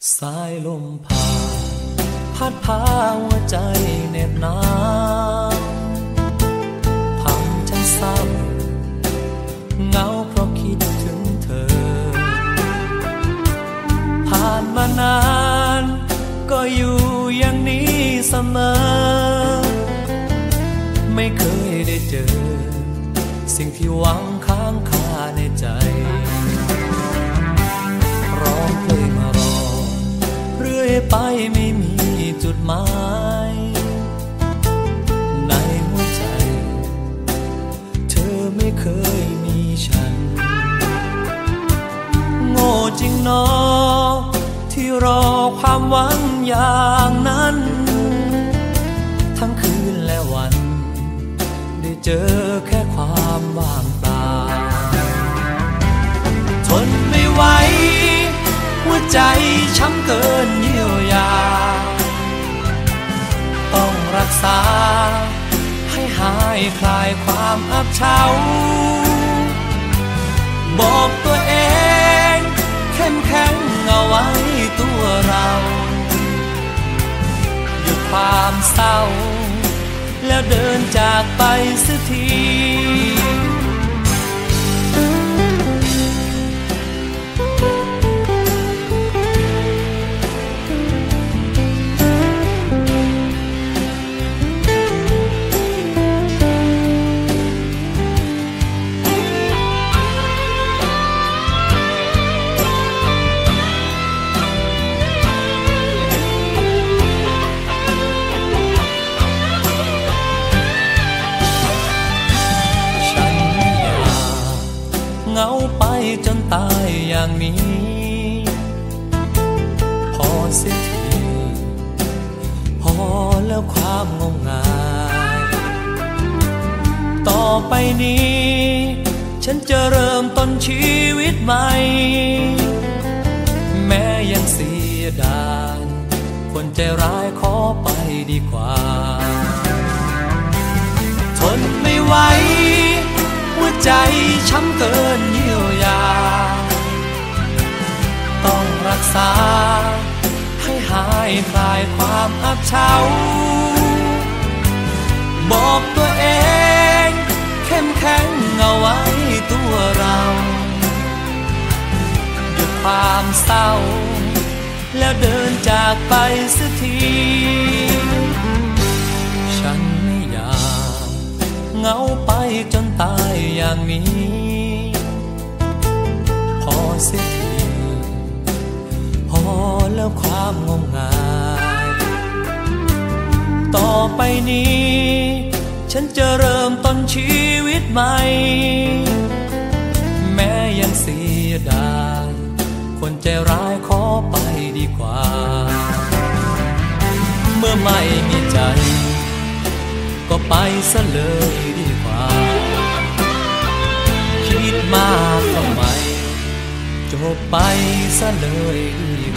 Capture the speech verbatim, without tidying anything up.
สายลมผ่านพัดพาหัวใจเหน็บหนาวทำฉันเศร้าเหงาเพราะคิดถึงเธอผ่านมานานก็อยู่อย่างนี้เสมอไม่เคยได้เจอสิ่งที่หวังค้างคาในใจร้องเพลงมารอเรื่อยไปไม่มีจุดหมายในหัวใจเธอไม่เคยมีฉันโง่จริงหนอที่รอความหวังอย่างนั้นทั้งคืนและวันได้เจอแค่ความว่างเปล่าทนไม่ไหวหัวใจช้ำเกินเยียวยาต้องรักษาให้หายคลายความอับเฉาบอกตัวเองเข้มแข็งเอาไว้ตัวเราหยุดความเศร้าแล้วเดินจากไปสักทีเหงาไปจนตายอย่างนี้พอเสียทีพอแล้วความงมงายต่อไปนี้ฉันจะเริ่มต้นชีวิตใหม่แม้ยังเสียดายคนใจร้ายขอไปดีกว่าทนไม่ไหวหัวใจช้ำเกินเยียวยาต้องรักษาให้หายคลายความอับเฉาบอกตัวเองเข้มแข็งเอาไว้ตัวเราหยุดความเศร้าแล้วเดินจากไปสักทีฉันไม่อยากเหงาไปจนตายอย่างนี้พอเสียทีพอแล้วความงมงายต่อไปนี้ฉันจะเริ่มต้นชีวิตใหม่แม้ยังเสียดายคนใจร้ายขอไปดีกว่าเมื่อไม่มีใจก็ไปซะเลยดีกว่าคิดมากทำไมจบไปซะเลยดี